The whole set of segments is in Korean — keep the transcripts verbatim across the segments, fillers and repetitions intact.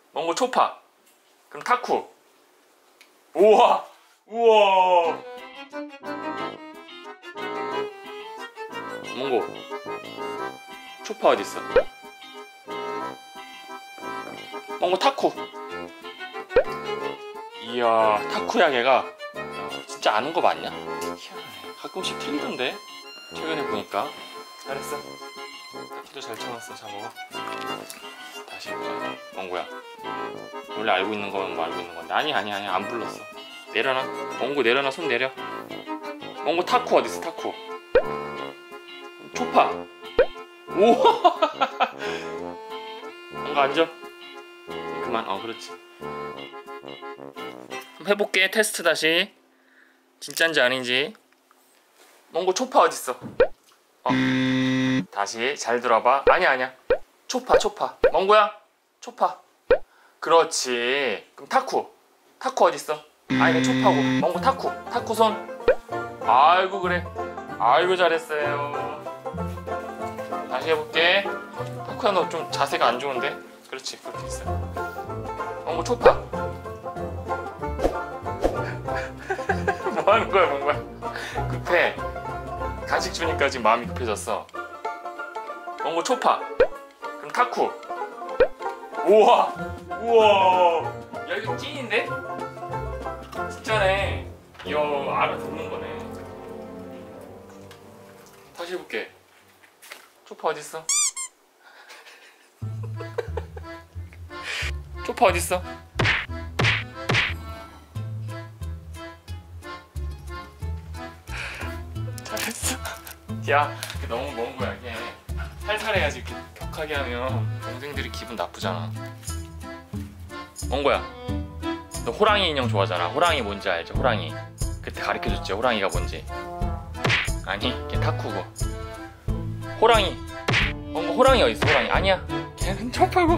몽고 초파. 그럼 타쿠. 우와 우와. 몽고 초파 어딨어? 몽고 타쿠. 이야 타쿠야 걔가. 야, 진짜 아는 거 맞냐? 희한하네. 가끔씩 틀리던데 최근에 보니까. 잘했어. 타쿠도 잘 참았어. 잘 먹어. 다시 해보자. 몽고야 원래 알고 있는 건 뭐 알고 있는 건데. 아니 아니 아니 안 불렀어. 내려놔. 몽고 내려놔. 손 내려. 몽고 타쿠 어딨어? 타쿠 초파. 우와. 몽고 앉아. 그만. 어 그렇지. 그럼 해볼게. 테스트 다시. 진짠지 아닌지. 몽고 초파 어딨어? 어. 다시 잘 들어봐. 아니야 아니야. 초파 초파. 몽고야 초파. 그렇지. 그럼 타쿠. 타쿠 어딨어? 아니 초파고. 몽고 타쿠. 타쿠 손. 아이고 그래. 아이고 잘했어요. 다시 해볼게. 타쿠야 너 좀 자세가 안 좋은데? 그렇지 그렇게 있어. 몽고 초파. 뭐 하는 거야 몽고야? 급해. 간식 주니까 지금 마음이 급해졌어. 몽고 초파. 그럼 타쿠. 우와 우와. 야 이거 찐인데? 진짜네. 이야 알아듣는 거네. 다시 해볼게. 초파 어딨어? 초파 어딨어? 잘했어. 야 너무 먼 거야. 이게 살살 해야지. 이렇게 격하게 하면 동생들이 기분 나쁘잖아. 먼 거야. 너 호랑이 인형 좋아하잖아. 호랑이 뭔지 알죠? 호랑이 그때 가르쳐줬지. 호랑이가 뭔지. 아니 걔 타쿠고. 호랑이. 뭔가 호랑이 어딨어? 호랑이 아니야. 걔는 초파고.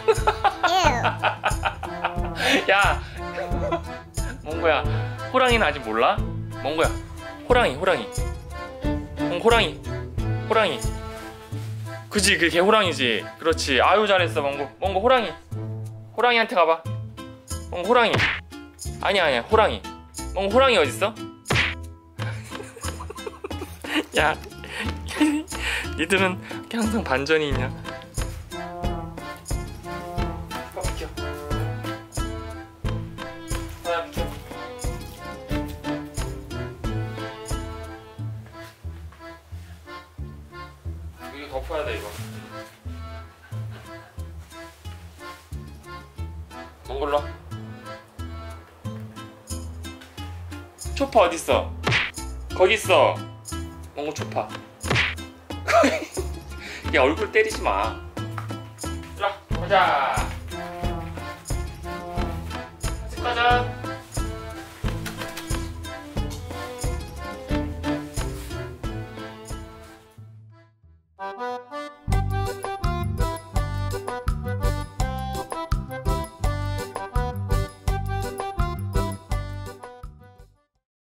야 몽고야 호랑이는 아직 몰라? 몽고야 호랑이 호랑이 몽고 호랑이 호랑이 그지 그게 호랑이지. 그렇지. 아유 잘했어 몽고. 몽고 호랑이. 호랑이한테 가봐. 몽고 호랑이. 아니야 아니야 호랑이. 몽고 호랑이 어딨어? 야 니들은 이렇게 항상 반전이 있냐? 비켜. 하나 비켜. 이거 덮어야 돼 이거. 몽골로. 초파 어딨어? 거기 있어. 몽고 초파. 야 얼굴 때리지 마. 자 보자.